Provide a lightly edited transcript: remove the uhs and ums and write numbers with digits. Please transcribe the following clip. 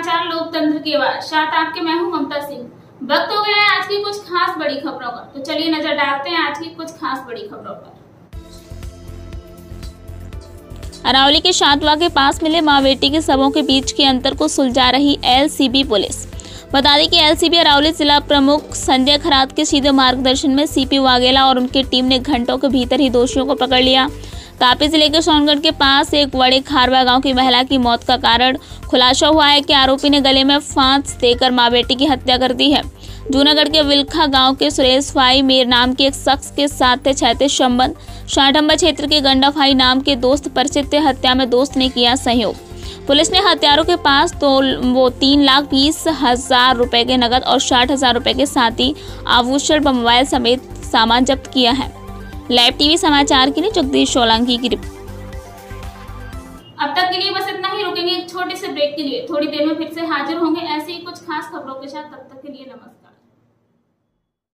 समाचार लोकतंत्र की आवाज, साथ आपके मैं हूं ममता सिंह। वक्त हो गया है आज की कुछ खास बड़ी खबरों का, तो चलिए नजर डालते हैं आज की कुछ खास बड़ी खबरों पर। अरावली के शातवा के पास मिले मां बेटी के शवों के बीच के अंतर को सुलझा रही एलसीबी पुलिस। बता दें कि एलसीबी अरावली जिला प्रमुख संजय खरात के सीधे मार्गदर्शन में सीपी वाघेला और उनकी टीम ने घंटों के भीतर ही दोषियों को पकड़ लिया। तापी जिले के सोनगढ़ के पास एक बड़े खारवा गांव की महिला की मौत का कारण खुलासा हुआ है कि आरोपी ने गले में फांस देकर मां बेटी की हत्या कर दी है। जूनागढ़ के विलखा गांव के सुरेश फाई मीर नाम के एक शख्स के साथ थे क्षैतिज संबंध। शाठंबा क्षेत्र के गंडा फाई नाम के दोस्त परिचित थे। हत्या में दोस्त ने किया सहयोग। पुलिस ने हत्यारों के पास तो वो 3,20,000 रुपए के नकद और 60,000 रुपए के साथ ही आभूषण व मोबाइल समेत सामान जब्त किया है। लाइव टीवी समाचार के लिए जगदीश सोलंकी की रिपोर्ट। अब तक के लिए बस इतना ही। रुकेंगे एक छोटे से ब्रेक के लिए, थोड़ी देर में फिर से हाजिर होंगे ऐसे ही कुछ खास खबरों के साथ। तब तक के लिए नमस्कार।